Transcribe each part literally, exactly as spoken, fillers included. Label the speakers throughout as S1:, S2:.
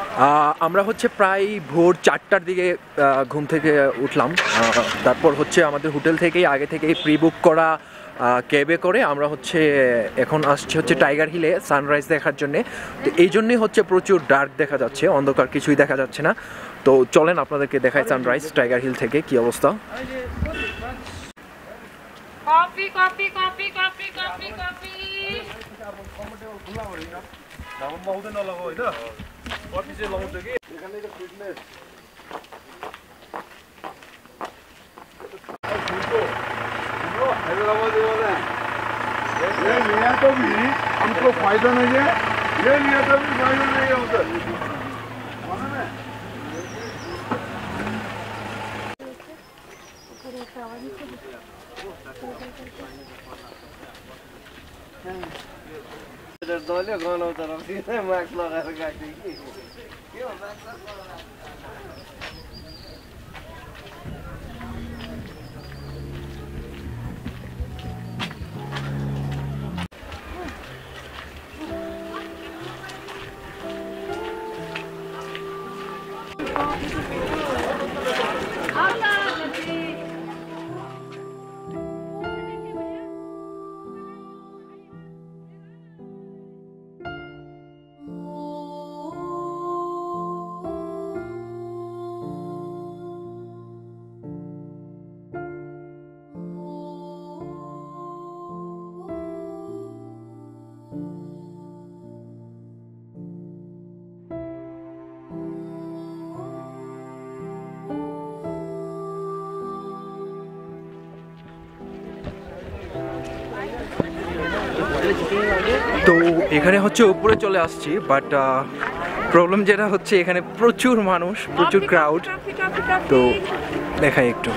S1: আমরা হচ্ছে প্রায় ভোর চারটার দিকে ঘুম থেকে উঠলাম। তারপর হচ্ছে আমাদের হোটেল থেকেই আগে থেকেই প্রি বুক করা ক্যাবে করে আমরা হচ্ছে এখন আসছি হচ্ছে টাইগার হিলে সানরাইজ দেখার জন্যে। তো এই জন্যই হচ্ছে প্রচুর ডার্ক দেখা যাচ্ছে, অন্ধকার কিছুই দেখা যাচ্ছে না। তো চলেন আপনাদেরকে দেখাই সানরাইজ টাইগার হিল থেকে কি অবস্থা।
S2: Coffee coffee coffee coffee coffee coffee
S3: 나만 먹어도 나라고 이다. 어디서 먹을 적이? এখানে তো ফিটনেস। ये लिया तो भी हमको फायदा नहीं है, ये लिया तो भी फायदा नहीं है उधर। मालूम है? इधर दोले गाना उतर सीधे मैक्स लगा के गाड़ी की क्यों मैक्स लगा
S1: তো এখানে হচ্ছে উপরে চলে আসছি, বাট প্রবলেম যেটা হচ্ছে এখানে প্রচুর মানুষ, প্রচুর ক্রাউড। তো দেখাই একটু।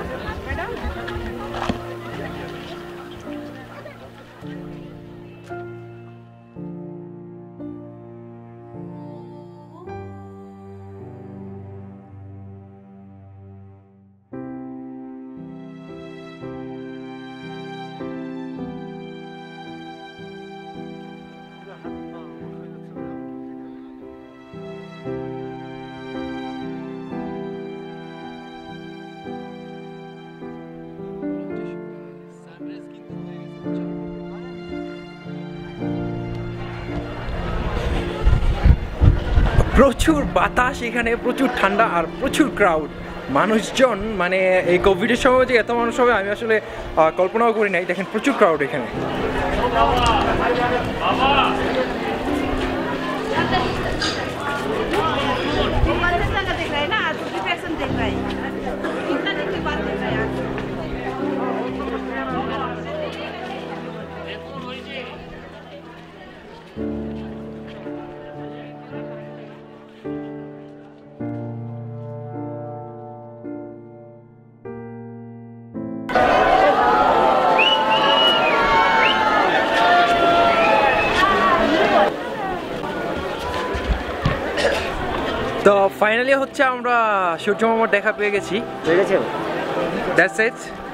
S1: প্রচুর বাতাস এখানে, প্রচুর ঠান্ডা আর প্রচুর ক্রাউড মানুষজন। মানে এই কোভিডের সময় যে এত মানুষ হবে আমি আসলে কল্পনাও করি নাই। দেখেন প্রচুর ক্রাউড এখানে। তো ফাইনালি হচ্ছে আমরা সূর্য মামার দেখা পেয়ে গেছি। That's it.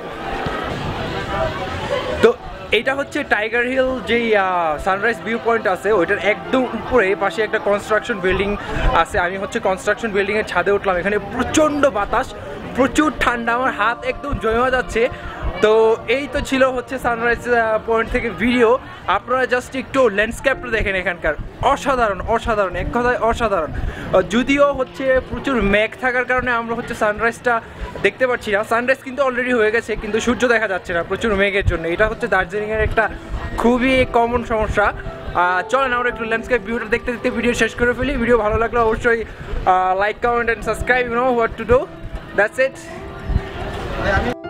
S1: তো এইটা হচ্ছে টাইগার হিল যেই সানরাইজ ভিউ পয়েন্ট আছে ওইটার একদম উপরে পাশে একটা কনস্ট্রাকশন বিল্ডিং আছে। আমি হচ্ছে কনস্ট্রাকশন বিল্ডিংয়ের ছাদে উঠলাম। এখানে প্রচণ্ড বাতাস, প্রচুর ঠান্ডা, আমার হাত একদম জমে যাচ্ছে। তো এই তো ছিল হচ্ছে সানরাইজ পয়েন্ট থেকে ভিডিও। আপনারা জাস্ট একটু ল্যান্ডস্কেপটা দেখেন এখানকার, অসাধারণ অসাধারণ, এক কথায় অসাধারণ। যদিও হচ্ছে প্রচুর মেঘ থাকার কারণে আমরা হচ্ছে সানরাইজটা দেখতে পাচ্ছি না। সানরাইজ কিন্তু অলরেডি হয়ে গেছে, কিন্তু সূর্য দেখা যাচ্ছে না প্রচুর মেঘের জন্য। এটা হচ্ছে দার্জিলিংয়ের একটা খুবই কমন সমস্যা। চলেন আমরা একটু ল্যান্ডস্কেপ ভিউটা দেখতে দেখতে ভিডিও শেষ করে ফেলি। ভিডিও ভালো লাগলে অবশ্যই like, comment and subscribe, you know what to do. That's it.